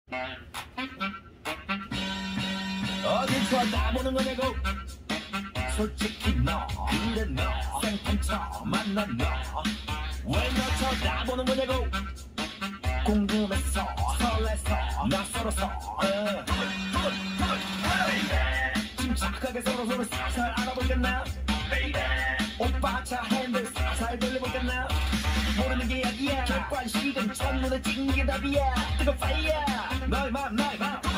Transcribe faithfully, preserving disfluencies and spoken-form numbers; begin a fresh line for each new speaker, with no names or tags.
어딜 쳐다보는 거냐고. 솔직히 너 근데 너 생판처 만난 너왜 너 쳐다보는 거냐고. 궁금해서 설레서 낯설어서 어. 침착하게 서로서로 살살 알아보겠나. 오빠 차 핸들 살살 돌려보겠나. 모르는 게 약이야. 객관식은 첫눈에 찍는 게 답이야. 뜨거운 파이어 너의 맘 너의 맘